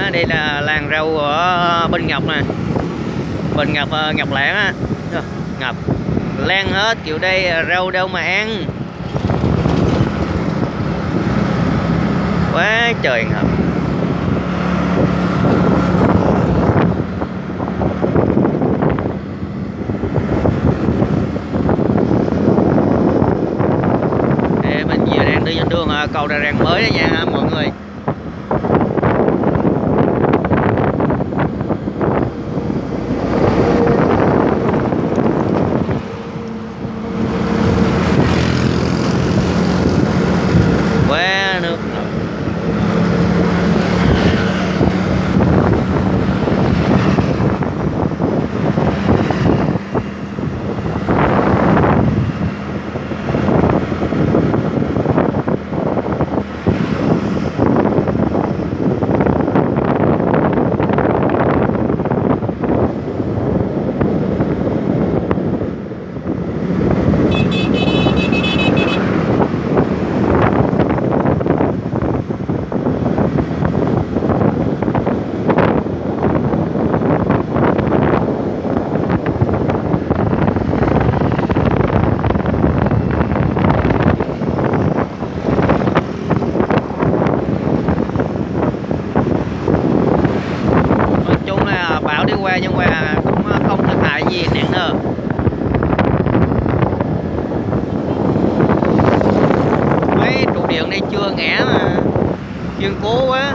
á, đây là làng rau ở bên Ngọc nè, bên Ngọc Ngọc Lạng á, ngập lan hết kiểu đây, rau đâu mà ăn, quá trời ngập. Để mình vừa đang đi trên đường cầu Đà Ràng mới đó nha mọi người. Quá nước. Bão đi qua nhưng mà cũng không thiệt hại gì nặng nề. Mấy trụ điện đây chưa ngã mà kiên cố quá.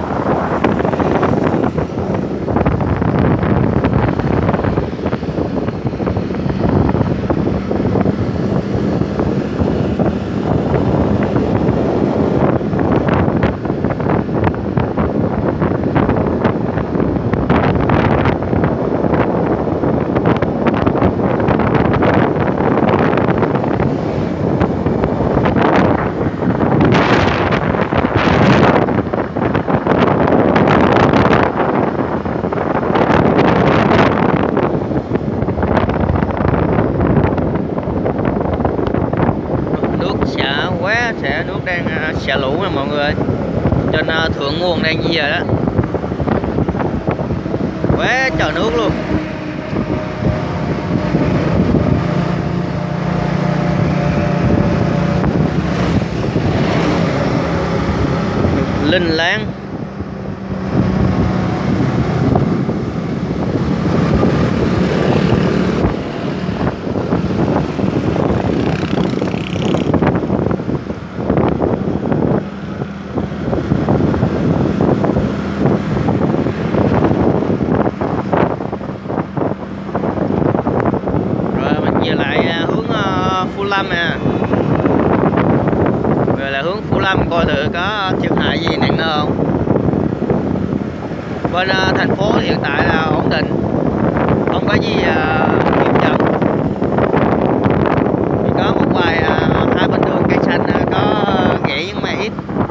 Quá sẽ nước đang xả lũ nè mọi người ơi, trên thượng nguồn đang gì rồi đó, quá trời nước luôn. Linh láng. Về lại hướng Phú Lâm nè, về là hướng Phú Lâm coi thử có thiệt hại gì nặng nề không. Bên thành phố hiện tại là ổn định, không có gì nghiêm trọng, chỉ có một vài hai bên đường cây xanh có gãy nhưng mà ít.